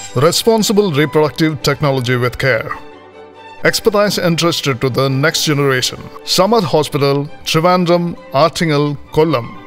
Responsible reproductive technology with care. Expertise entrusted to the next generation. Samath Hospital, Trivandrum, Artingal, Kollam.